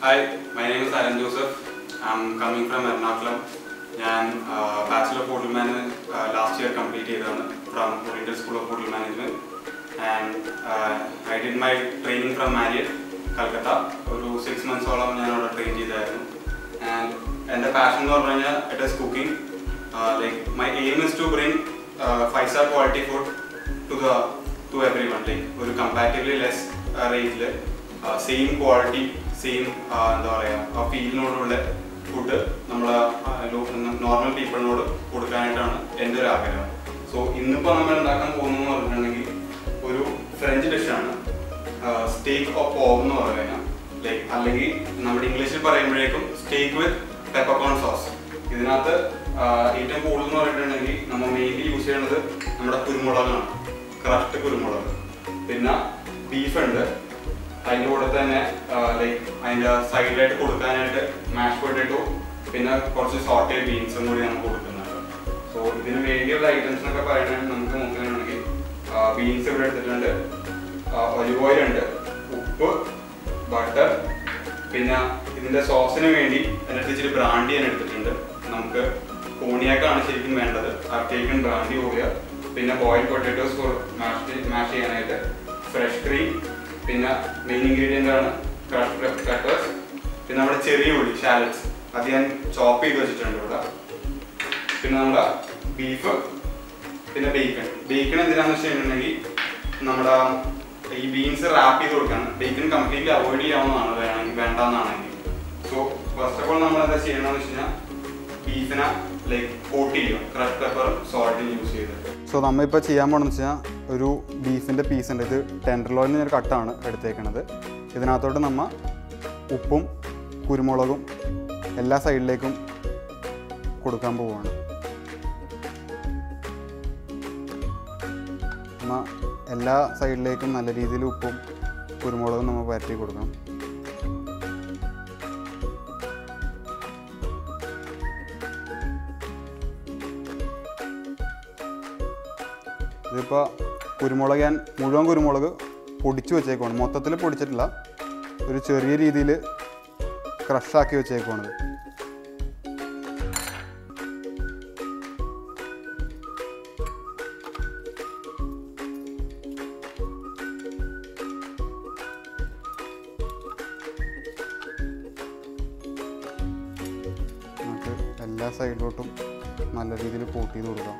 Hi, my name is Alan Joseph. I'm coming from Ernakulam. I Bachelor of Hotel Management last year completed from Oriental School of Hotel Management, and I did my training from Marriott, Calcutta. 6 months old I trained there, and the passion it is cooking. Like my aim is to bring 5-star quality food to everyone, like comparatively less range, same quality, same feel food normal people so French dish steak or pork like English steak with peppercorn sauce. This is mainly use crushed beef like side mashed potato, sauteed beans. So, these items beans, olive oil, butter, in the sauce brandy I've taken brandy boiled potatoes for mash fresh cream, main ingredient are crushed peppers, cherry shallots, chop beef, bacon. Bacon is beans wrap bacon completely avoid so first of all beef like crushed pepper, salt use. So we will use beef piece tenderloin cut uppum kurumolagum ella side lekkum kodukkan povana ella side lekkum nalla reethiyil uppum kurumolagum namma paratti kodukam. ഇതിപ്പോൾ കുരുമുളക് ഞാൻ മുഴുവൻ കുരുമുളക് പൊടിച്ചു വെച്ചേക്കുവാണ്, മൊത്തത്തിൽ പൊടിച്ചിട്ടില്ല, ഒരു ചെറിയ രീതിയിൽ ക്രഷാക്കി വെച്ചേക്കുവാണ്. നമുക്ക് എല്ലാ സൈഡിലോട്ടും നല്ല രീതിയിൽ കോട്ട് ചെയ്ത് കൊടുക്കാം.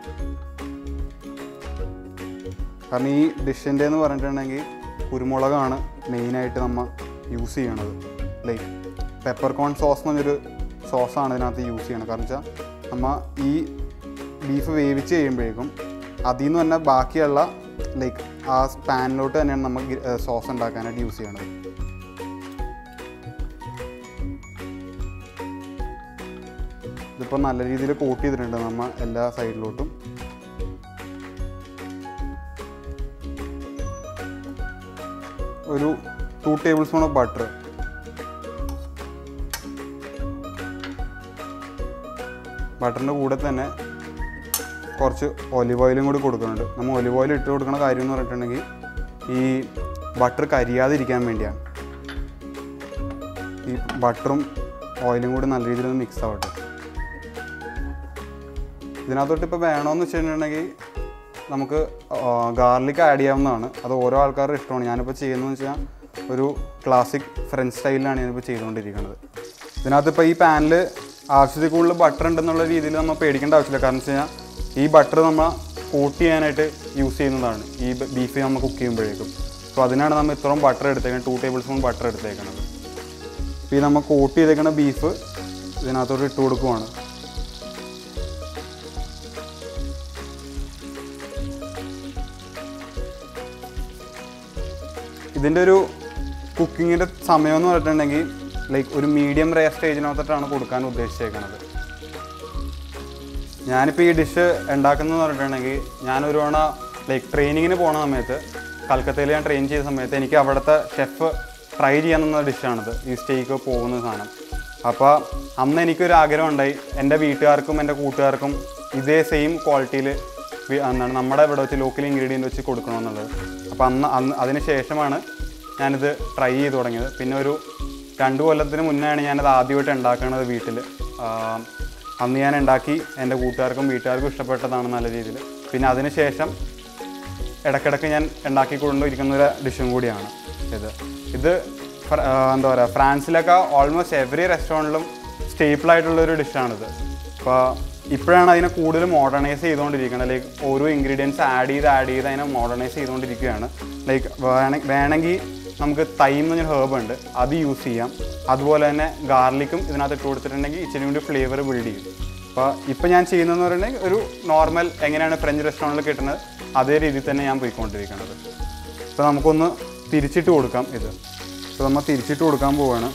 കാരണം ഈ ഡിഷിൻ്റെ എന്ന് പറഞ്ഞിട്ടുണ്ടെങ്കിൽ കുരുമുളകാണ് മെയിനായിട്ട് നമ്മൾ യൂസ് ചെയ്യണത്. ലൈക്ക് പെപ്പർകോൺ സോസ് എന്നൊരു സോസാണ് ഇതിനകത്ത് യൂസ് ചെയ്യണത്. കാരണം വെച്ചാൽ നമ്മൾ ഈ ബീഫ് വേവിച്ച് കഴിയുമ്പോഴേക്കും അതിൽ നിന്ന് തന്നെ ബാക്കിയുള്ള ലൈക്ക് ആ പാനിലോട്ട് തന്നെയാണ് നമ്മൾ സോസ് ഉണ്ടാക്കാനായിട്ട് യൂസ് ചെയ്യണത്. ഇതിപ്പോൾ നല്ല രീതിയിൽ കോട്ട് ചെയ്തിട്ടുണ്ട് നമ്മൾ എല്ലാ സൈഡിലോട്ടും. ഒരു 2 tablespoons ഓഫ് ബട്ടർ, ബട്ടറിൻ്റെ കൂടെ തന്നെ കുറച്ച് ഒലിവ് ഓയിലും കൂടി കൊടുക്കുന്നുണ്ട്. നമ്മൾ ഒലിവ് ഓയിൽ ഇട്ട് കൊടുക്കുന്ന കാര്യം എന്ന് പറഞ്ഞിട്ടുണ്ടെങ്കിൽ ഈ ബട്ടർ കരിയാതിരിക്കാൻ വേണ്ടിയാണ്. ഈ ബട്ടറും ഓയിലും കൂടി നല്ല രീതിയിൽ മിക്സ് ആവട്ടെ. ഇതിനകത്തോട്ട് ഇപ്പോൾ വേണമെന്ന് വെച്ചിട്ടുണ്ടെങ്കിൽ നമുക്ക് ഗാർലിക് ആഡ് ചെയ്യാവുന്നതാണ്. അത് ഓരോ ആൾക്കാരുടെ ഇഷ്ടമാണ്. ഞാനിപ്പോൾ ചെയ്യുന്നതെന്ന് വെച്ചാൽ ഒരു ക്ലാസിക് ഫ്രഞ്ച് സ്റ്റൈലിലാണ് ഞാനിപ്പോൾ ചെയ്തുകൊണ്ടിരിക്കുന്നത്. ഇതിനകത്തിപ്പോൾ ഈ പാനിൽ ആവശ്യത്തിൽ കൂടുതൽ ബട്ടർ ഉണ്ടെന്നുള്ള രീതിയിൽ നമ്മൾ പേടിക്കേണ്ട ആവശ്യമില്ല. കാരണം വെച്ച് കഴിഞ്ഞാൽ ഈ ബട്ടർ നമ്മൾ കോട്ട് ചെയ്യാനായിട്ട് യൂസ് ചെയ്യുന്നതാണ് ഈ ബീഫ് നമ്മൾ കുക്ക് ചെയ്യുമ്പോഴേക്കും. സോ അതിനാണ് നമ്മൾ ഇത്രയും ബട്ടർ എടുത്തേക്കുന്നത്, 2 tablespoons ബട്ടർ എടുത്തേക്കുന്നത്. അപ്പോൾ ഈ നമ്മൾ കോട്ട് ചെയ്തേക്കുന്ന ബീഫ് ഇതിനകത്തോട്ട് ഇട്ട് കൊടുക്കുവാണ്. ഇതിൻ്റെ ഒരു കുക്കിങ്ങിൻ്റെ സമയം എന്ന് പറഞ്ഞിട്ടുണ്ടെങ്കിൽ ലൈക്ക് ഒരു മീഡിയം റെയർ സ്റ്റേജിനകത്തോട്ടാണ് കൊടുക്കാൻ ഉദ്ദേശിച്ചേക്കുന്നത്. ഞാനിപ്പോൾ ഈ ഡിഷ് ഉണ്ടാക്കുന്നതെന്ന് പറഞ്ഞിട്ടുണ്ടെങ്കിൽ ഞാനൊരു തവണ ലൈക്ക് ട്രെയിനിങ്ങിന് പോകുന്ന സമയത്ത് കൽക്കത്തയിൽ ഞാൻ ട്രെയിൻ ചെയ്ത സമയത്ത് എനിക്ക് അവിടുത്തെ ഷെഫ് ട്രൈ ചെയ്യാമെന്ന ഡിഷാണിത്, ഈ സ്റ്റേക്ക് പോകുന്ന സാധനം. അപ്പോൾ അന്ന് എനിക്കൊരു ആഗ്രഹം ഉണ്ടായി എൻ്റെ വീട്ടുകാർക്കും എൻ്റെ കൂട്ടുകാർക്കും ഇതേ സെയിം ക്വാളിറ്റിയിൽ എന്താണ് നമ്മുടെ ഇവിടെ വെച്ച് ലോക്കൽ ഇൻഗ്രീഡിയൻറ്റ് വെച്ച് കൊടുക്കണമെന്നുള്ളത്. അപ്പോൾ അതിന് ശേഷമാണ് ഞാനിത് ട്രൈ ചെയ്ത് തുടങ്ങിയത്. പിന്നെ ഒരു 2 കൊല്ലത്തിന് മുന്നെയാണ് ഞാനത് ആദ്യമായിട്ട് ഉണ്ടാക്കുന്നത് വീട്ടിൽ. അന്ന് ഞാൻ ഉണ്ടാക്കി എൻ്റെ കൂട്ടുകാർക്കും വീട്ടുകാർക്കും ഇഷ്ടപ്പെട്ടതാണ് നല്ല രീതിയിൽ. പിന്നെ അതിന് ശേഷം ഇടയ്ക്കിടയ്ക്ക് ഞാൻ ഉണ്ടാക്കിക്കൊണ്ടിരിക്കുന്ന ഒരു ഡിഷും കൂടിയാണ് ഇത്. എന്താ പറയുക, ഫ്രാൻസിലൊക്കെ ഓൾമോസ്റ്റ് എവറി റെസ്റ്റോറൻറ്റിലും സ്റ്റേപ്പിളായിട്ടുള്ളൊരു ഡിഷാണിത്. അപ്പോൾ ഇപ്പോഴാണ് അതിനെ കൂടുതൽ മോഡേണൈസ് ചെയ്തുകൊണ്ടിരിക്കുന്നത്. ലൈക്ക് ഓരോ ഇൻഗ്രീഡിയൻസ് ആഡ് ചെയ്ത് അതിനെ മോഡേണൈസ് ചെയ്തുകൊണ്ടിരിക്കുകയാണ്. ലൈക്ക് വേണമെങ്കിൽ നമുക്ക് തൈം എന്ന് പറഞ്ഞൊരു ഹേർബ് ഉണ്ട്, അത് യൂസ് ചെയ്യാം. അതുപോലെ തന്നെ ഗാർലിക്കും ഇതിനകത്ത് ഇട്ട് കൊടുത്തിട്ടുണ്ടെങ്കിൽ ഇച്ചിരി കൂടി ഫ്ലേവർ ബിൽഡ് ചെയ്യും. അപ്പോൾ ഇപ്പോൾ ഞാൻ ചെയ്യുന്നതെന്ന് പറയുന്നത് ഒരു നോർമൽ എങ്ങനെയാണ് ഫ്രഞ്ച് റെസ്റ്റോറൻറ്റിൽ കിട്ടുന്നത് അതേ രീതിയിൽ തന്നെ ഞാൻ പോയിക്കൊണ്ടിരിക്കുന്നത്. ഇപ്പോൾ നമുക്കൊന്ന് തിരിച്ചിട്ട് കൊടുക്കാം ഇത്. ഇപ്പോൾ നമ്മൾ തിരിച്ചിട്ട് കൊടുക്കാൻ പോവുകയാണ്.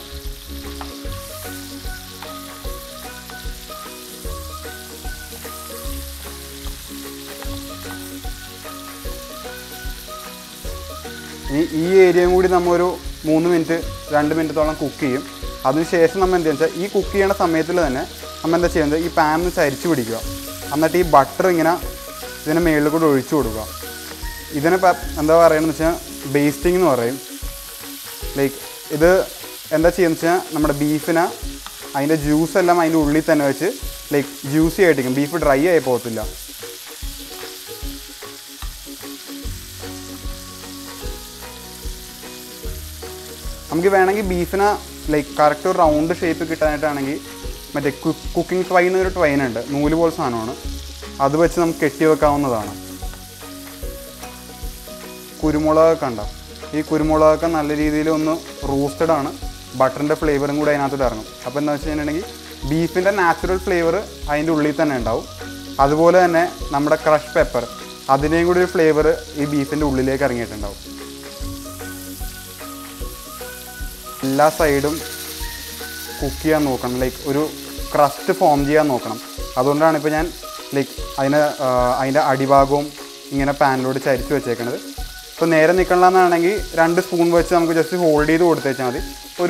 ഈ ഏരിയയും കൂടി നമ്മൾ ഒരു 3 മിനിറ്റ് 2 മിനിറ്റത്തോളം കുക്ക് ചെയ്യും. അതിനുശേഷം നമ്മൾ എന്താ വെച്ചാൽ ഈ കുക്ക് ചെയ്യുന്ന സമയത്തിൽ തന്നെ നമ്മൾ എന്താ ചെയ്യുന്നത്, ഈ പാനിൽ ചരിച്ച് പിടിക്കുക. എന്നിട്ട് ഈ ബട്ടർ ഇങ്ങനെ ഇതിൻ്റെ മുകളിൽ കൂടെ ഒഴിച്ചു കൊടുക്കുക. ഇതിനെ എന്താ പറയുകയെന്ന് വെച്ചാൽ ബേസ്റ്റിംഗ് എന്ന് പറയും. ലൈക്ക് ഇത് എന്താ ചെയ്യുന്നത് വെച്ചാൽ നമ്മുടെ ബീഫിനെ അതിൻ്റെ ജ്യൂസെല്ലാം അതിൻ്റെ ഉള്ളിൽ തന്നെ വെച്ച് ലൈക്ക് ജ്യൂസി ആയിട്ടിരിക്കും. ബീഫ് ഡ്രൈ ആയി പോകത്തില്ല. നമുക്ക് വേണമെങ്കിൽ ബീഫിനെ ലൈക്ക് കറക്റ്റ് ഒരു റൗണ്ട് ഷേപ്പ് കിട്ടാനായിട്ടാണെങ്കിൽ മറ്റേ കുക്കിംഗ് ട്വൈൻ ഒരു ട്വൈൻ ഉണ്ട്, നൂല് പോലെ സാധനമാണ്, അത് വെച്ച് നമുക്ക് കെട്ടി വെക്കാവുന്നതാണ്. കുരുമുളകൊക്കെ ഉണ്ടോ, ഈ കുരുമുളകൊക്കെ നല്ല രീതിയിൽ ഒന്ന് റോസ്റ്റഡ് ആണ്. ബട്ടറിൻ്റെ ഫ്ലേവറും കൂടി അതിനകത്തോട്ട് ഇറങ്ങും. അപ്പോൾ എന്താ വെച്ച് കഴിഞ്ഞിട്ടുണ്ടെങ്കിൽ ബീഫിൻ്റെ നാച്ചുറൽ ഫ്ലേവർ അതിൻ്റെ ഉള്ളിൽ തന്നെ ഉണ്ടാവും. അതുപോലെ തന്നെ നമ്മുടെ ക്രഷ് പെപ്പർ അതിൻ്റെയും കൂടി ഒരു ഫ്ലേവർ ഈ ബീഫിൻ്റെ ഉള്ളിലേക്ക് ഇറങ്ങിയിട്ടുണ്ടാവും. എല്ലാ സൈഡും കുക്ക് ചെയ്യാൻ നോക്കണം, ലൈക്ക് ഒരു ക്രസ്റ്റ് ഫോം ചെയ്യാൻ നോക്കണം. അതുകൊണ്ടാണ് ഇപ്പോൾ ഞാൻ ലൈക്ക് അതിൻ്റെ അടിഭാഗവും ഇങ്ങനെ പാനിലോട്ട് ചരിച്ച് വെച്ചേക്കണത്. ഇപ്പോൾ നേരെ നിൽക്കണമെന്നാണെങ്കിൽ 2 സ്പൂൺ വെച്ച് നമുക്ക് ജസ്റ്റ് ഹോൾഡ് ചെയ്ത് കൊടുത്തേച്ചാൽ മതി.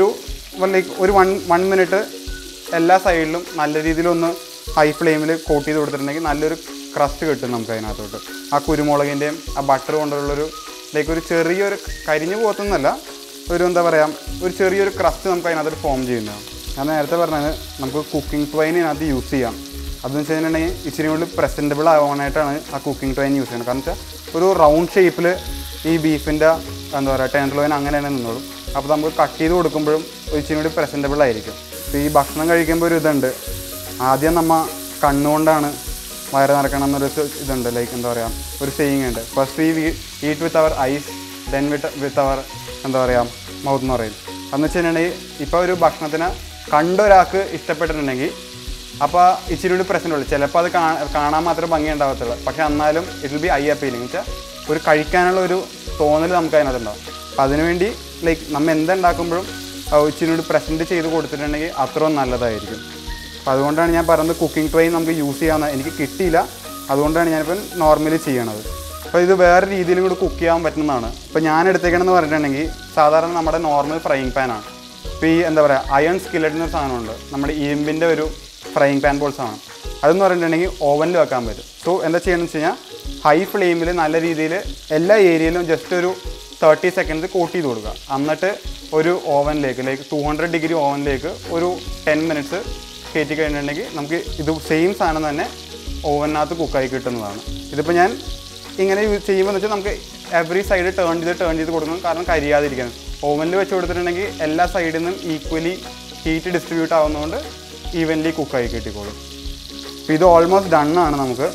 ലൈക്ക് ഒരു 1 മിനിറ്റ് എല്ലാ സൈഡിലും നല്ല രീതിയിലൊന്ന് ഹൈ ഫ്ലെയിമിൽ കോട്ട് ചെയ്ത് കൊടുത്തിട്ടുണ്ടെങ്കിൽ നല്ലൊരു ക്രസ്റ്റ് കിട്ടും നമുക്ക് അതിനകത്തോട്ട്. ആ കുരുമുളകിൻ്റെയും ആ ബട്ടർ കൊണ്ടുള്ളൊരു ലൈക്ക് ഒരു ചെറിയൊരു കരിഞ്ഞു പോകത്തൊന്നുമല്ല, ഒരു എന്താ പറയുക, ഒരു ചെറിയൊരു ക്രസ്റ്റ് നമുക്ക് അതിനകത്ത് ഫോം ചെയ്യുന്നതാണ്. ഞാൻ നേരത്തെ പറഞ്ഞത് നമുക്ക് കുക്കിംഗ് ട്വൈൻ ഇതിനകത്ത് യൂസ് ചെയ്യാം. അതെന്ന് വെച്ച് കഴിഞ്ഞിട്ടുണ്ടെങ്കിൽ ഇച്ചിരി കൂടി പ്രസൻറ്റബിൾ ആവാനായിട്ടാണ് ആ കുക്കിംഗ് ട്വൈൻ യൂസ് ചെയ്യുന്നത്. കാരണം വെച്ചാൽ ഒരു റൗണ്ട് ഷേപ്പിൽ ഈ ബീഫിൻ്റെ എന്താ പറയുക ടെൻഡർലോയിൻ അങ്ങനെ തന്നെ നിന്നോളും. അപ്പോൾ നമുക്ക് കട്ട് ചെയ്ത് കൊടുക്കുമ്പോഴും ഇച്ചിരി കൂടി പ്രസൻറ്റബിൾ ആയിരിക്കും. ഇപ്പോൾ ഈ ഭക്ഷണം കഴിക്കുമ്പോൾ ഒരു ഇതുണ്ട്, ആദ്യം നമ്മൾ കണ്ണുകൊണ്ടാണ് വയറ് നിറക്കണം എന്നൊരു ഇതുണ്ട്. ലൈക്ക് എന്താ പറയുക, ഒരു സെയിങ് ഉണ്ട്, first we eat with our eyes then with our എന്താ പറയുക മൗത്ത് എന്ന് പറയും. അതെന്ന് വെച്ച് കഴിഞ്ഞിട്ടുണ്ടെങ്കിൽ ഇപ്പോൾ ഒരു ഭക്ഷണത്തിന് കണ്ടൊരാൾക്ക് ഇഷ്ടപ്പെട്ടിട്ടുണ്ടെങ്കിൽ അപ്പോൾ ഇച്ചിരി കൂടി പ്രസൻറ്റ് ഉള്ളൂ. ചിലപ്പോൾ അത് കാണാൻ മാത്രമേ ഭംഗി ഉണ്ടാകത്തുള്ളൂ, പക്ഷേ എന്നാലും it will be eye appealing. വെച്ചാൽ ഒരു കഴിക്കാനുള്ള ഒരു തോന്നൽ നമുക്ക് അതിനകത്തുണ്ടാവും. അപ്പോൾ അതിനുവേണ്ടി ലൈക്ക് നമ്മൾ എന്തുണ്ടാക്കുമ്പോഴും ഇച്ചിരി കൂടി പ്രസൻറ്റ് ചെയ്ത് കൊടുത്തിട്ടുണ്ടെങ്കിൽ അത്രയും നല്ലതായിരിക്കും. അപ്പോൾ അതുകൊണ്ടാണ് ഞാൻ പറയുന്നത് കുക്കിംഗ് ട്വൈൻ നമുക്ക് യൂസ് ചെയ്യാമെന്ന്. എനിക്ക് കിട്ടിയില്ല, അതുകൊണ്ടാണ് ഞാനിപ്പം നോർമലി ചെയ്യണത്. അപ്പോൾ ഇത് വേറെ രീതിയിലും കൂടി കുക്ക് ചെയ്യാൻ പറ്റുന്നതാണ്. ഇപ്പോൾ ഞാൻ എടുത്തേക്കണമെന്ന് പറഞ്ഞിട്ടുണ്ടെങ്കിൽ സാധാരണ നമ്മുടെ നോർമൽ ഫ്രൈയിങ് പാനാണ്. ഇപ്പോൾ ഈ എന്താ പറയുക അയൺ സ്കില്ലറ്റ് എന്നൊരു സാധനമുണ്ട്, നമ്മുടെ ഇരുമ്പിൻ്റെ ഒരു ഫ്രൈയിങ് പാൻ പോൾ സാധനം. അതെന്ന് പറഞ്ഞിട്ടുണ്ടെങ്കിൽ ഓവനിൽ വെക്കാൻ പറ്റും. സോ എന്താ ചെയ്യണമെന്ന് വെച്ച് കഴിഞ്ഞാൽ ഹൈ ഫ്ലെയിമിൽ നല്ല രീതിയിൽ എല്ലാ ഏരിയയിലും ജസ്റ്റ് ഒരു 30 സെക്കൻഡ്സ് കോട്ട് ചെയ്ത് കൊടുക്കുക. എന്നിട്ട് ഒരു ഓവനിലേക്ക് ലൈക്ക് 200 ഡിഗ്രി ഓവനിലേക്ക് ഒരു 10 മിനിറ്റ്സ് കയറ്റി കഴിഞ്ഞിട്ടുണ്ടെങ്കിൽ നമുക്ക് ഇത് സെയിം സാധനം തന്നെ ഓവനകത്ത് കുക്കായി കിട്ടുന്നതാണ്. ഇതിപ്പോൾ ഞാൻ ഇങ്ങനെ ചെയ്യുമ്പോൾ വെച്ചാൽ നമുക്ക് എവറി സൈഡ് ടേൺ ചെയ്ത് കൊടുക്കണം, കാരണം കരിയാതിരിക്കണം. ഓവനിൽ വെച്ച് കൊടുത്തിട്ടുണ്ടെങ്കിൽ എല്ലാ സൈഡിൽ നിന്നും ഈക്വലി ഹീറ്റ് ഡിസ്ട്രിബ്യൂട്ട് ആവുന്നതുകൊണ്ട് ഈവൻലി കുക്കായി കിട്ടിക്കോളും. അപ്പോൾ ഇത് ഓൾമോസ്റ്റ് ഡണ്ണാണ്. നമുക്ക്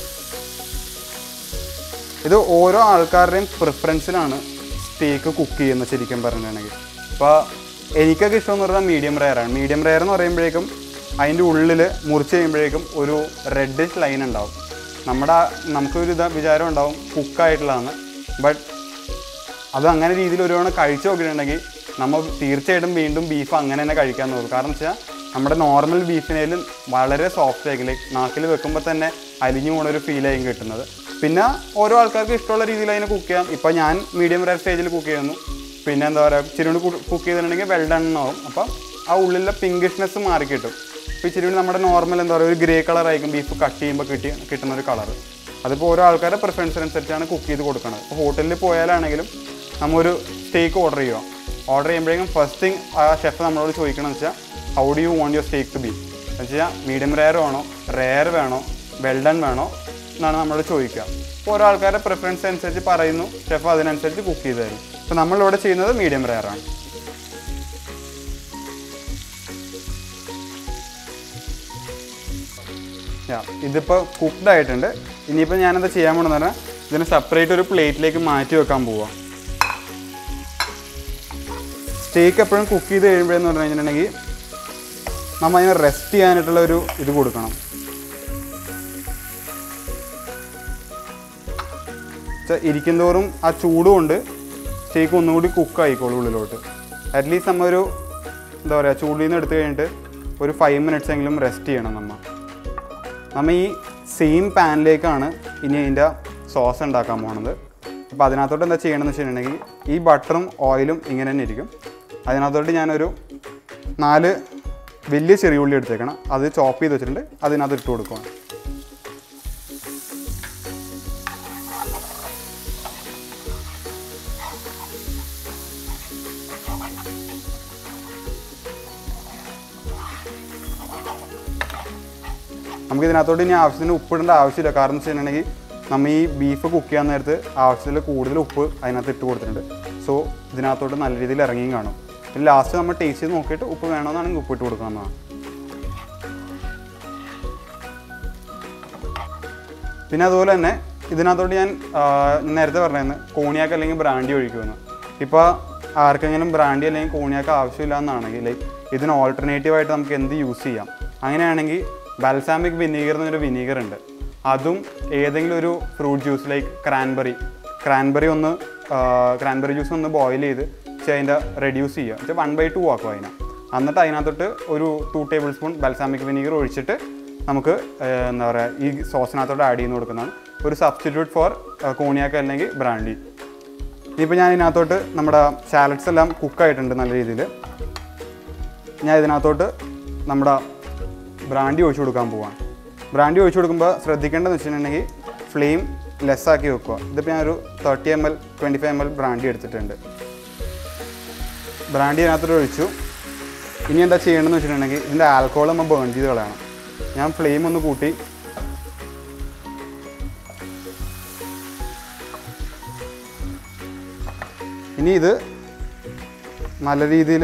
ഇത് ഓരോ ആൾക്കാരുടെയും പ്രിഫറൻസിലാണ് സ്റ്റേക്ക് കുക്ക് ചെയ്യുന്നത് ശരിക്കും പറഞ്ഞിട്ടുണ്ടെങ്കിൽ. അപ്പോൾ എനിക്കൊക്കെ ഇഷ്ടമെന്ന് പറഞ്ഞാൽ മീഡിയം റെയറാണ്. മീഡിയം റെയർ എന്ന് പറയുമ്പോഴേക്കും അതിൻ്റെ ഉള്ളിൽ മുറിച്ച് കഴിയുമ്പോഴേക്കും ഒരു റെഡിഷ് ലൈൻ ഉണ്ടാവും. നമുക്കൊരു വിചാരം ഉണ്ടാവും കുക്കായിട്ടുള്ളതാണ്. ബട്ട് അത് അങ്ങനെ രീതിയിൽ ഒരു തവണ കഴിച്ചു നോക്കിയിട്ടുണ്ടെങ്കിൽ നമ്മൾ തീർച്ചയായിട്ടും വീണ്ടും ബീഫ് അങ്ങനെ തന്നെ കഴിക്കാൻ നോക്കും. കാരണം വെച്ചാൽ നമ്മുടെ നോർമൽ ബീഫിനേലും വളരെ സോഫ്റ്റ് ആയിരിക്കും. ലൈക്ക് നാക്കിൽ വെക്കുമ്പോൾ തന്നെ അലിഞ്ഞു പോണൊരു ഫീലായിരിക്കും കിട്ടുന്നത്. പിന്നെ ഓരോ ആൾക്കാർക്ക് ഇഷ്ടമുള്ള രീതിയിൽ അതിനെ കുക്ക് ചെയ്യാം. ഇപ്പോൾ ഞാൻ മീഡിയം റെയർ സ്റ്റേജിൽ കുക്ക് ചെയ്യുന്നു. പിന്നെ എന്താ പറയുക ഇച്ചിരി കൂടി കുക്ക് ചെയ്തിട്ടുണ്ടെങ്കിൽ വെൽ ഡൺ ആവും. അപ്പം ആ ഉള്ളിലെ പിങ്കിഷ്നെസ് മാറി കിട്ടും. അപ്പോൾ ഇച്ചിരി കൂടി നമ്മുടെ നോർമൽ എന്താ പറയുക ഒരു ഗ്രേ കളറായിരിക്കും ബീഫ് കട്ട് ചെയ്യുമ്പോൾ കിട്ടുന്നൊരു കളർ. അതിപ്പോൾ ഓരോ ആൾക്കാരുടെ പ്രിഫറൻസിനനുസരിച്ചാണ് കുക്ക് ചെയ്ത് കൊടുക്കുന്നത്. ഇപ്പോൾ ഹോട്ടലിൽ പോയാലാണെങ്കിലും നമ്മൊരു സ്റ്റേക്ക് ഓർഡർ ചെയ്യുക, ഓർഡർ ചെയ്യുമ്പോഴേക്കും ഫസ്റ്റ് തിങ് ആ ഷെഫ് നമ്മളോട് ചോദിക്കണമെന്ന് വെച്ചാൽ how do you want your steak to be എന്ന് വെച്ചാൽ മീഡിയം റെയർ വേണോ, റെയർ വേണോ, വെൽ ഡൺ വേണോ എന്നാണ് നമ്മളോട് ചോദിക്കുക. അപ്പോൾ ഓരോ ആൾക്കാരുടെ പ്രിഫറൻസ് അനുസരിച്ച് പറയുന്നു, ഷെഫ് അതിനനുസരിച്ച് കുക്ക് ചെയ്ത് തരും. ഇപ്പോൾ നമ്മളിവിടെ ചെയ്യുന്നത് മീഡിയം റെയർ ആണ്. ഇതിപ്പോൾ കുക്ക്ഡ് ആയിട്ടുണ്ട്. ഇനിയിപ്പോൾ ഞാനെന്താ ചെയ്യാൻ പോകണമെന്ന് പറഞ്ഞാൽ ഇതിന് സെപ്പറേറ്റ് ഒരു പ്ലേറ്റിലേക്ക് മാറ്റി വെക്കാൻ പോവാം. സ്റ്റേക്ക് എപ്പോഴും കുക്ക് ചെയ്ത് കഴിയുമ്പോഴെന്ന് പറഞ്ഞു കഴിഞ്ഞിട്ടുണ്ടെങ്കിൽ നമ്മൾ അതിനെ റെസ്റ്റ് ചെയ്യാനായിട്ടുള്ള ഒരു ഇത് കൊടുക്കണം. ഇരിക്കുന്തോറും ആ ചൂട് കൊണ്ട് സ്റ്റേക്ക് ഒന്നുകൂടി കുക്കായിക്കോളും ഉള്ളിലോട്ട്. അറ്റ്ലീസ്റ്റ് നമ്മൊരു എന്താ പറയുക ചൂടിൽ നിന്ന് എടുത്തു കഴിഞ്ഞിട്ട് ഒരു 5 minutes എങ്കിലും റെസ്റ്റ് ചെയ്യണം. നമ്മൾ ഈ സെയിം പാനിലേക്കാണ് ഇനി അതിൻ്റെ സോസ് ഉണ്ടാക്കാൻ പോകുന്നത്. അപ്പോൾ അതിനകത്തോട്ട് എന്താ ചെയ്യണമെന്ന് വെച്ചിട്ടുണ്ടെങ്കിൽ ഈ ബട്ടറും ഓയിലും ഇങ്ങനെ തന്നെ ഇരിക്കും. അതിനകത്തോട്ട് ഞാനൊരു 4 വലിയ ചെറിയ ഉള്ളി എടുത്തേക്കണം. അത് ചോപ്പ് ചെയ്ത് വെച്ചിട്ടുണ്ട്, അതിനകത്ത് ഇട്ട് കൊടുക്കണം. നമുക്കിതിനകത്തോട്ട് ഇനി ആവശ്യത്തിന് ഉപ്പിടേണ്ട ആവശ്യമില്ല. കാരണം എന്ന് വെച്ചിട്ടുണ്ടെങ്കിൽ നമ്മൾ ഈ ബീഫ് കുക്ക് ചെയ്യാൻ നേരത്ത് ആവശ്യത്തിൽ കൂടുതൽ ഉപ്പ് അതിനകത്ത് ഇട്ട് കൊടുത്തിട്ടുണ്ട്. സോ ഇതിനകത്തോട്ട് നല്ല രീതിയിൽ ഇറങ്ങിയും കാണും. പിന്നെ ലാസ്റ്റ് നമ്മൾ ടേസ്റ്റ് ചെയ്ത് നോക്കിയിട്ട് ഉപ്പ് വേണമെന്നാണെങ്കിൽ ഉപ്പ് ഇട്ട് കൊടുക്കാവുന്നതാണ്. പിന്നെ അതുപോലെ തന്നെ ഇതിനകത്തോട്ട് ഞാൻ നേരത്തെ പറഞ്ഞിരുന്നു കോണിയാക്ക് അല്ലെങ്കിൽ ബ്രാൻഡി ഒഴിക്കുമെന്ന്. ഇപ്പോൾ ആർക്കെങ്കിലും ബ്രാൻഡി അല്ലെങ്കിൽ കോണിയാക്ക് ആവശ്യമില്ല എന്നാണെങ്കിൽ ലൈക്ക് ഇതിന് ഓൾട്ടർനേറ്റീവായിട്ട് നമുക്ക് എന്ത് യൂസ് ചെയ്യാം. അങ്ങനെയാണെങ്കിൽ ബൽസാമിക് വിനീഗർ എന്നൊരു വിനീഗർ ഉണ്ട്. അതും ഏതെങ്കിലും ഒരു fruit juice like cranberry juice ഒന്ന് ബോയിൽ ചെയ്ത് അതിൻ്റെ റെഡ്യൂസ് ചെയ്യുക, 1/2 ആക്കും അതിനെ. എന്നിട്ട് അതിനകത്തോട്ട് ഒരു 2 tablespoon ബൽസാമിക് വിനീഗർ ഒഴിച്ചിട്ട് നമുക്ക് എന്താ പറയുക ഈ സോസിനകത്തോട്ട് ആഡ് ചെയ്ത് കൊടുക്കുന്നതാണ് ഒരു സബ്സ്റ്റിറ്റ്യൂട്ട് ഫോർ കോണിയാക്ക് അല്ലെങ്കിൽ ബ്രാൻഡി. ഇനിയിപ്പോൾ ഞാൻ ഇതിനകത്തോട്ട് നമ്മുടെ സാലഡ്സ് എല്ലാം കുക്കായിട്ടുണ്ട് നല്ല രീതിയിൽ. ഞാൻ ഇതിനകത്തോട്ട് നമ്മുടെ ബ്രാൻഡി ഒഴിച്ചു കൊടുക്കാൻ പോവാണ്. ബ്രാൻഡി ഒഴിച്ചു കൊടുക്കുമ്പോൾ ശ്രദ്ധിക്കേണ്ടതെന്ന് വെച്ചിട്ടുണ്ടെങ്കിൽ ഫ്ലെയിം ലെസ്സാക്കി വെക്കുക. ഇതിപ്പോൾ ഞാനൊരു 30 ml 25 ml ബ്രാൻഡി എടുത്തിട്ടുണ്ട്. ബ്രാൻഡി അതിനകത്തോട്ട് ഒഴിച്ചു. ഇനി എന്താ ചെയ്യേണ്ടതെന്ന് വെച്ചിട്ടുണ്ടെങ്കിൽ ഇതിൻ്റെ ആൽക്കഹോൾ നമ്മൾ ബേൺ ചെയ്ത് കളയണം. ഞാൻ ഫ്ലെയിം ഒന്ന് കൂട്ടി ഇനി ഇത് നല്ല രീതിയിൽ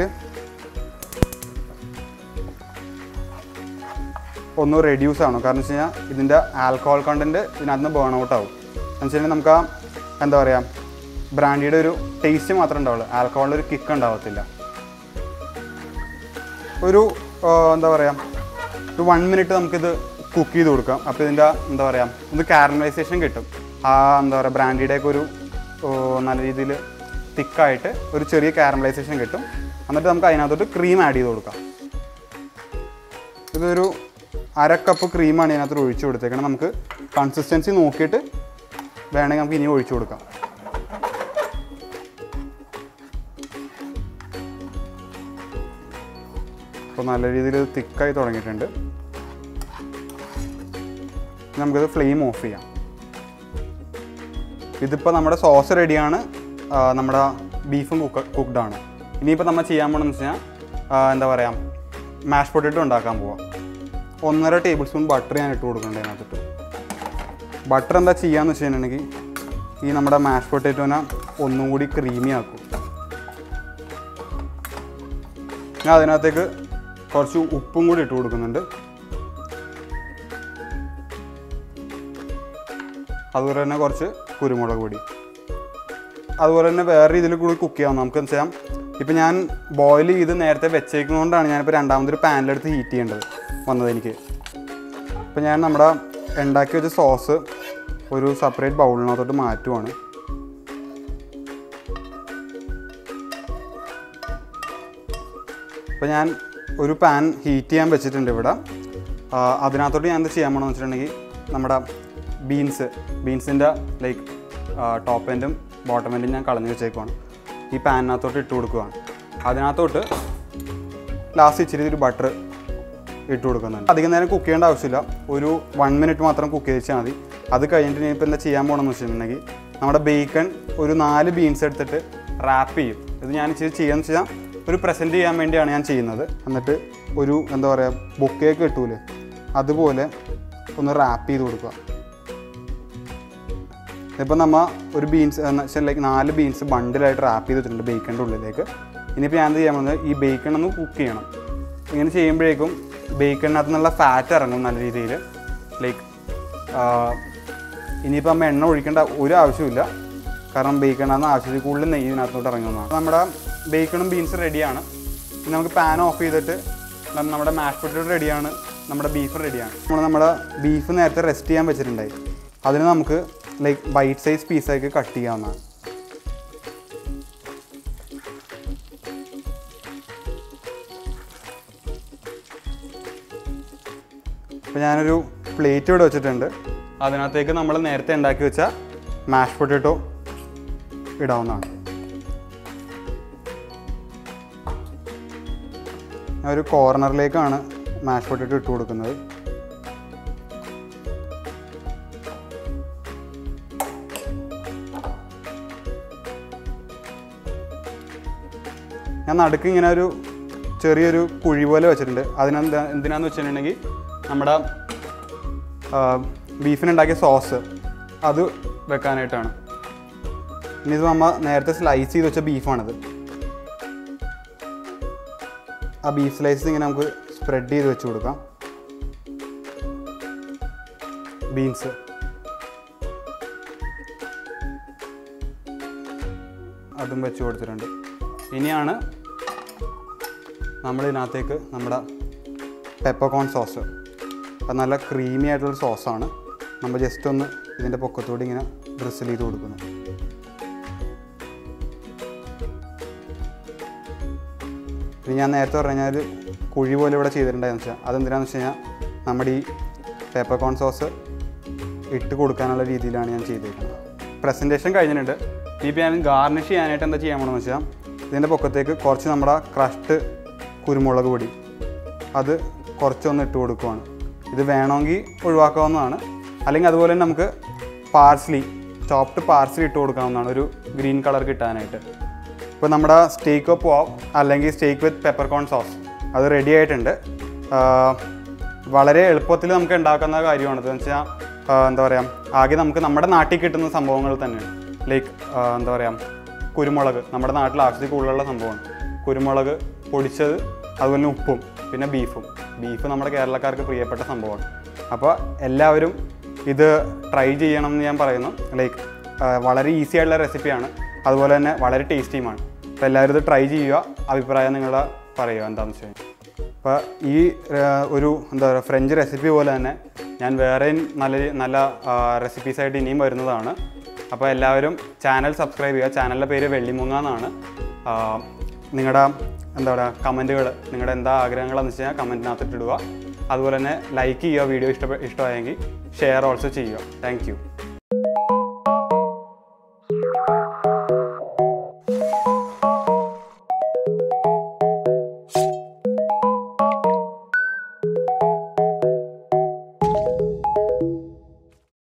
ഒന്ന് റെഡ്യൂസ് ആവണം. കാരണം വെച്ച് കഴിഞ്ഞാൽ ഇതിൻ്റെ ആൽക്കഹോൾ കണ്ടൻറ്റ് ഇതിനകത്ത് നിന്ന് ബേൺ ഔട്ട് ആവും. എന്ന് വെച്ച് കഴിഞ്ഞാൽ നമുക്ക് എന്താ പറയുക ബ്രാൻഡിയുടെ ഒരു ടേസ്റ്റ് മാത്രമേ ഉണ്ടാവുള്ളൂ, ആൽക്കഹോളിൻ്റെ ഒരു കിക്ക് ഉണ്ടാവത്തില്ല. ഒരു എന്താ പറയുക ഒരു 1 minute നമുക്കിത് കുക്ക് ചെയ്ത് കൊടുക്കാം. അപ്പോൾ ഇതിൻ്റെ എന്താ പറയുക ഒന്ന് കാരമലൈസേഷൻ കിട്ടും. എന്താ പറയുക ബ്രാൻഡിയുടെയൊക്കെ ഒരു നല്ല രീതിയിൽ തിക്കായിട്ട് ഒരു ചെറിയ കാരമലൈസേഷൻ കിട്ടും. എന്നിട്ട് നമുക്ക് അതിനകത്തോട്ട് ക്രീം ആഡ് ചെയ്ത് കൊടുക്കാം. ഇതൊരു 1/2 കപ്പ് ക്രീമാണ് ഇതിനകത്ത് ഒഴിച്ചു കൊടുത്തേക്കണം. നമുക്ക് കൺസിസ്റ്റൻസി നോക്കിയിട്ട് വേണമെങ്കിൽ നമുക്ക് ഇനി ഒഴിച്ചു കൊടുക്കാം. അപ്പോൾ നല്ല രീതിയിൽ തിക്കായി തുടങ്ങിയിട്ടുണ്ട്. നമുക്കിത് ഫ്ലെയിം ഓഫ് ചെയ്യാം. ഇതിപ്പോൾ നമ്മുടെ സോസ് റെഡിയാണ്. നമ്മുടെ ബീഫും കുക്ക്ഡാണ്. ഇനിയിപ്പോൾ നമ്മൾ ചെയ്യാൻ പോകണമെന്ന് വെച്ച് കഴിഞ്ഞാൽ എന്താ പറയുക മാഷ് പൊട്ടറ്റോ ഉണ്ടാക്കാൻ പോവാം. 1.5 tablespoon ബട്ടർ ഞാൻ ഇട്ട് കൊടുക്കേണ്ടത് അതിനകത്തിട്ട്. ബട്ടർ എന്താ ചെയ്യാന്ന് വെച്ച് കഴിഞ്ഞിട്ടുണ്ടെങ്കിൽ ഈ നമ്മുടെ മാഷ് പൊട്ടറ്റോനെ ഒന്നും കൂടി ക്രീമി ആക്കും. ഞാൻ അതിനകത്തേക്ക് കുറച്ച് ഉപ്പും കൂടി ഇട്ട് കൊടുക്കുന്നുണ്ട്. അതുപോലെ തന്നെ കുറച്ച് കുരുമുളക് പൊടി. അതുപോലെ തന്നെ വേറെ രീതിയിൽ കൂടി കുക്ക് ചെയ്യാം. നമുക്ക് എന്താ ചെയ്യാം, ഇപ്പം ഞാൻ ബോയിൽ ചെയ്ത് നേരത്തെ വെച്ചേക്കുന്നതുകൊണ്ടാണ് ഞാനിപ്പോൾ രണ്ടാമതൊരു പാനിലെടുത്ത് ഹീറ്റ് ചെയ്യേണ്ടത് വന്നത് എനിക്ക്. അപ്പോൾ ഞാൻ നമ്മുടെ ഉണ്ടാക്കി വെച്ച സോസ് ഒരു സെപ്പറേറ്റ് ബൗളിനകത്തോട്ട് മാറ്റുവാണ്. അപ്പോൾ ഞാൻ ഒരു പാൻ ഹീറ്റ് ചെയ്യാൻ വെച്ചിട്ടുണ്ട് ഇവിടെ. അതിനകത്തോട്ട് ഞാൻ എന്താ ചെയ്യാൻ പോകണമെന്ന് വെച്ചിട്ടുണ്ടെങ്കിൽ നമ്മുടെ ബീൻസിൻ്റെ ലൈക്ക് ടോപ്പ് എൻഡും ബോട്ടം എൻഡും ഞാൻ കളഞ്ഞു വെച്ചേക്കുവാണ്. ഈ പാനിനകത്തോട്ട് ഇട്ട് കൊടുക്കുകയാണ്. അതിനകത്തോട്ട് ലാസ്റ്റ് ഇച്ചിരി ഒരു ബട്ടർ ഇട്ട് കൊടുക്കുന്നുണ്ട്. അധികം നേരം കുക്ക് ചെയ്യേണ്ട ആവശ്യമില്ല, ഒരു 1 minute മാത്രം കുക്ക് ചെയ്താൽ മതി. അത് കഴിഞ്ഞിട്ട് ഇനിയിപ്പോൾ എന്താ ചെയ്യാൻ പോകണമെന്ന് വെച്ചിട്ടുണ്ടെങ്കിൽ നമ്മുടെ ബേക്കൺ ഒരു 4 ബീൻസ് എടുത്തിട്ട് റാപ്പ് ചെയ്യും. ഇത് ഞാൻ ചെയ്യുന്നത് വെച്ചാൽ ഒരു പ്രസൻറ്റ് ചെയ്യാൻ വേണ്ടിയാണ് ഞാൻ ചെയ്യുന്നത്. എന്നിട്ട് ഒരു എന്താ പറയുക ബൊക്കെയൊക്കെ കിട്ടൂലേ അതുപോലെ ഒന്ന് റാപ്പ് ചെയ്ത് കൊടുക്കുക. ഇപ്പം നമ്മൾ ഒരു ബീൻസ് ലൈക്ക് 4 ബീൻസ് ബണ്ടിലായിട്ട് റാപ്പ് ചെയ്ത് വെച്ചിട്ടുണ്ട് ബേക്കണിൻ്റെ ഉള്ളിലേക്ക്. ഇനിയിപ്പോൾ ഞാൻ എന്ത് ചെയ്യാൻ പോകുന്നത് ഈ ബേക്കൺ ഒന്ന് കുക്ക് ചെയ്യണം. ഇങ്ങനെ ചെയ്യുമ്പോഴേക്കും ബേക്കണിനകത്ത് നിന്നുള്ള ഫാറ്റ് ഇറങ്ങും നല്ല രീതിയിൽ. ലൈക്ക് ഇനിയിപ്പോൾ നമ്മൾ എണ്ണ ഒഴിക്കേണ്ട ഒരു ആവശ്യമില്ല, കാരണം ബേക്കണിനകത്ത് ആവശ്യത്തിൽ കൂടുതൽ നെയ്യ് ഇതിനകത്തോട്ട് ഇറങ്ങുന്നതാണ്. നമ്മുടെ ബേക്കണും ബീൻസും റെഡിയാണ്. ഇനി നമുക്ക് പാൻ ഓഫ് ചെയ്തിട്ട് നമ്മുടെ മാഷ് പൊട്ടറ്റോ റെഡിയാണ്, നമ്മുടെ ബീഫ് റെഡിയാണ്. നമ്മുടെ ബീഫ് നേരത്തെ റെസ്റ്റ് ചെയ്യാൻ വെച്ചിട്ടുണ്ടായി. അതിന് നമുക്ക് ലൈക്ക് ബൈറ്റ് സൈസ് പീസായിട്ട് കട്ട് ചെയ്യാവുന്നതാണ്. അപ്പോൾ ഞാനൊരു പ്ലേറ്റ് ഇവിടെ വെച്ചിട്ടുണ്ട്. അതിനകത്തേക്ക് നമ്മൾ നേരത്തെ ഉണ്ടാക്കി വെച്ച മാഷ് പൊട്ടറ്റോ ഇടാവുന്നതാണ്. ഞാൻ ഒരു കോർണറിലേക്കാണ് മാഷ് പൊട്ടറ്റോ ഇട്ട് കൊടുക്കുന്നത്. ഞാൻ നടുക്ക് ഇങ്ങനെ ഒരു ചെറിയൊരു കുഴി പോലെ വെച്ചിട്ടുണ്ട്. എന്തിനാന്ന് വെച്ചിട്ടുണ്ടെങ്കിൽ നമ്മുടെ ബീഫിനുണ്ടാക്കിയ സോസ് അത് വെക്കാനായിട്ടാണ്. ഇനി ഇത് നമ്മൾ നേരത്തെ സ്ലൈസ് ചെയ്ത് വെച്ച ബീഫാണിത്. ആ ബീഫ് സ്ലൈസ് ഇങ്ങനെ നമുക്ക് സ്പ്രെഡ് ചെയ്ത് വെച്ച് കൊടുക്കാം. ബീൻസ് അതും വെച്ച് കൊടുത്തിട്ടുണ്ട്. ഇനിയാണ് നമ്മളിതിനകത്തേക്ക് നമ്മുടെ പെപ്പർകോൺ സോസ്. അത് നല്ല ക്രീമി ആയിട്ടുള്ള സോസാണ്. നമ്മൾ ജസ്റ്റ് ഒന്ന് ഇതിൻ്റെ പൊക്കത്തോട് ഇങ്ങനെ ഡ്രിസിൽ ചെയ്ത് കൊടുക്കുന്നു. ഇനി ഞാൻ നേരത്തെ പറഞ്ഞാൽ ഒരു കുഴി പോലെ ഇവിടെ ചെയ്തിട്ടുണ്ടായെന്ന് വെച്ചാൽ അതെന്തിനാന്ന് വെച്ച് കഴിഞ്ഞാൽ നമ്മുടെ ഈ പെപ്പർകോൺ സോസ് ഇട്ട് കൊടുക്കാനുള്ള രീതിയിലാണ് ഞാൻ ചെയ്തിരിക്കുന്നത്. പ്രസൻറ്റേഷൻ കഴിഞ്ഞിട്ടുണ്ട്. ഇനിയിപ്പോൾ ഞാൻ ഗാർണിഷ് ചെയ്യാനായിട്ട് എന്താ ചെയ്യാൻ പോകണമെന്ന് വെച്ചാൽ ഇതിൻ്റെ പൊക്കത്തേക്ക് കുറച്ച് നമ്മുടെ ക്രഷ്ഡ് കുരുമുളക് പൊടി അത് കുറച്ചൊന്ന് ഇട്ട് കൊടുക്കുവാണ്. ഇത് വേണമെങ്കിൽ ഒഴിവാക്കാവുന്നതാണ്, അല്ലെങ്കിൽ അതുപോലെ തന്നെ നമുക്ക് ചോപ്ഡ് പാർസ്ലി ഇട്ട് കൊടുക്കാവുന്നതാണ് ഒരു ഗ്രീൻ കളർ കിട്ടാനായിട്ട്. ഇപ്പോൾ നമ്മുടെ സ്റ്റേക്ക് പോവാം അല്ലെങ്കിൽ സ്റ്റേക്ക് വിത്ത് പെപ്പർകോൺ സോസ് അത് റെഡി ആയിട്ടുണ്ട്. വളരെ എളുപ്പത്തിൽ നമുക്ക് ഉണ്ടാക്കുന്ന കാര്യമാണിത്. എന്ന് വെച്ചാൽ എന്താ പറയുക, ആകെ നമുക്ക് നമ്മുടെ നാട്ടിൽ കിട്ടുന്ന സംഭവങ്ങൾ തന്നെയാണ്. ലൈക്ക് എന്താ പറയുക, കുരുമുളക് നമ്മുടെ നാട്ടിൽ ആവശ്യത്തിൽ കൂടുതലുള്ള സംഭവമാണ്. കുരുമുളക് പൊടിച്ചത്, അതുപോലെ ഉപ്പും, പിന്നെ ബീഫ് നമ്മുടെ കേരളക്കാർക്ക് പ്രിയപ്പെട്ട സംഭവമാണ്. അപ്പോൾ എല്ലാവരും ഇത് ട്രൈ ചെയ്യണം എന്ന് ഞാൻ പറയുന്നു. ലൈക്ക് വളരെ ഈസി ആയിട്ടുള്ള റെസിപ്പിയാണ്, അതുപോലെ തന്നെ വളരെ ടേസ്റ്റിയുമാണ്. അപ്പോൾ എല്ലാവരും ഇത് ട്രൈ ചെയ്യുക, അഭിപ്രായം നിങ്ങളുടെ പറയുക എന്താണെന്ന് വെച്ച് കഴിഞ്ഞാൽ. അപ്പോൾ ഈ ഒരു എന്താ പറയുക ഫ്രഞ്ച് റെസിപ്പി പോലെ തന്നെ ഞാൻ വേറെയും നല്ല റെസിപ്പീസായിട്ട് ഇനിയും വരുന്നതാണ്. അപ്പോൾ എല്ലാവരും ചാനൽ സബ്സ്ക്രൈബ് ചെയ്യുക. ചാനലിൻ്റെ പേര് വെള്ളിമുങ്ങ എന്നാണ്. നിങ്ങളുടെ എന്താ പറയുക കമൻറ്റുകൾ, നിങ്ങളുടെ എന്താ ആഗ്രഹങ്ങളെന്ന് വെച്ച് കഴിഞ്ഞാൽ കമൻറ്റിനകത്തിട്ടിടുക. അതുപോലെ തന്നെ ലൈക്ക് ചെയ്യുക, വീഡിയോ ഇഷ്ടമായെങ്കിൽ ഷെയർ ഓൾസോ ചെയ്യുക. Thank U.